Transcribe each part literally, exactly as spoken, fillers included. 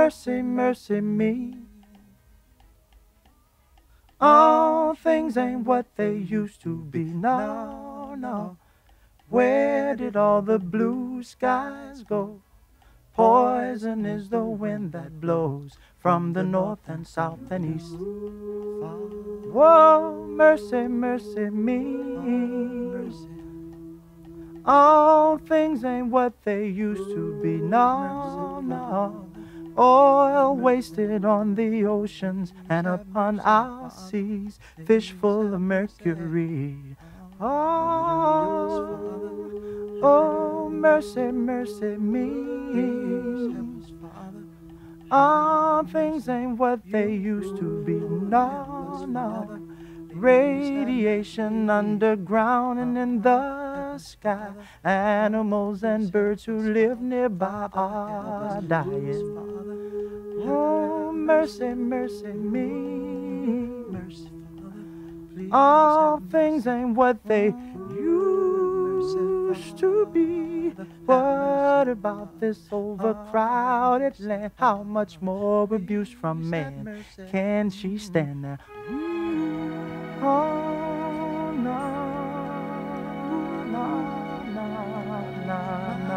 mercy, mercy me. Oh, things ain't what they used to be. No, no. Where did all the blue skies go? Poison is the wind that blows from the north and south and east. Whoa, mercy, mercy me. All things ain't what they used to be. No, no. Oil wasted on the oceans and upon our seas, fish full of mercury. Oh, oh, mercy, mercy me. All things ain't what they used to be. No, no. Radiation underground and in the sky. Animals and birds who live nearby are dying. Oh, mercy, mercy me. All things ain't what they used to be. What about this overcrowded land? How much more abuse from man can she stand now? Oh, no, no, no, no, no,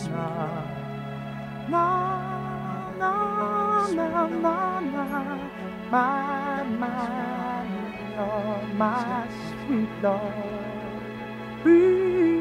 no, no, no, no, no, my, my, Lord, my sweet Lord.